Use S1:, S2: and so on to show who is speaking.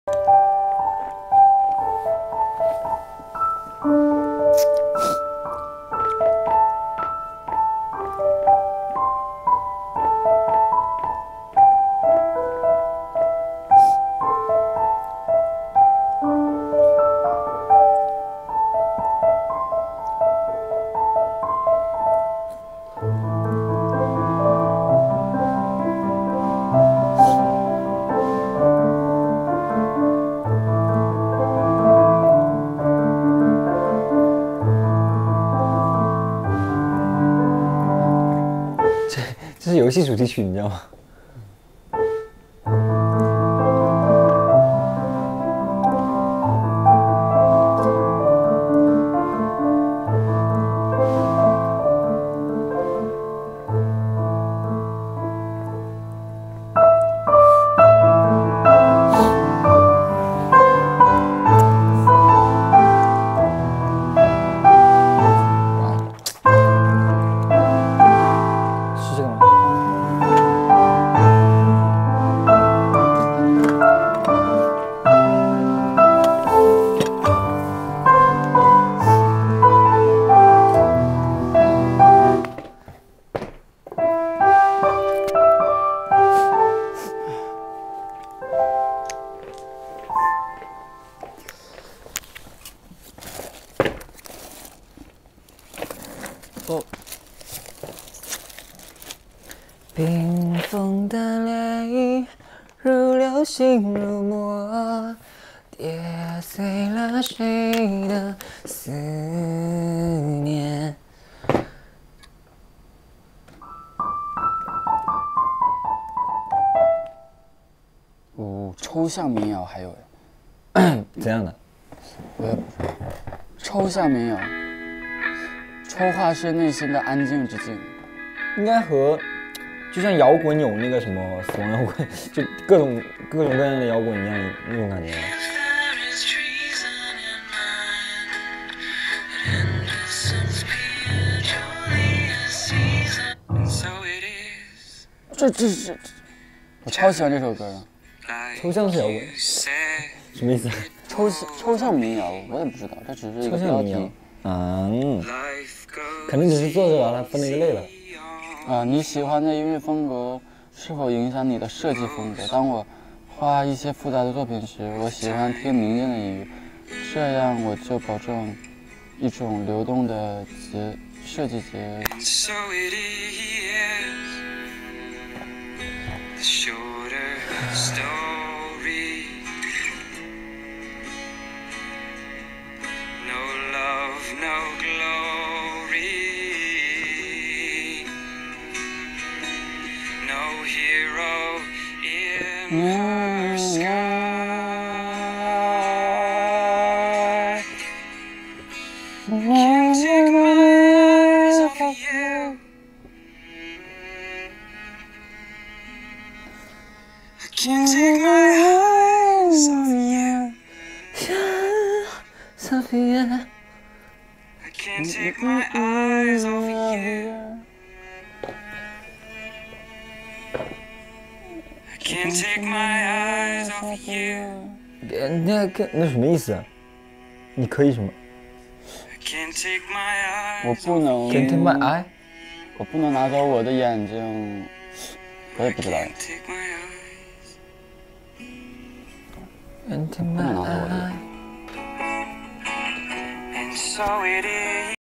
S1: 这是游戏主题曲，你知道吗？冰封的泪如流星如墨，跌碎了谁的思念。
S2: 抽象民谣还有
S1: 怎样的？
S2: 我也不知道。抽象民谣，抽画是内心的安静之境。
S1: 应该和就像摇滚有那个什么死亡摇滚，就各种各样的摇滚一样那种感觉。
S2: 这，我超喜欢这首歌的。
S1: 抽象是摇滚，什么意思？
S2: 抽象民谣，我也不知道，这只是一个标题。
S1: 可能只是作者把它分了一个类了。
S2: 你喜欢的音乐风格是否影响你的设计风格？当我画一些复杂的作品时，我喜欢听宁静的音乐，这样我就保证一种流动的设计节。
S1: 那什么意思？你可以什么？
S2: 我不能。
S1: Can't take my eye。
S2: 我不能拿走我的眼睛。我也不知道。不能拿走我的眼睛。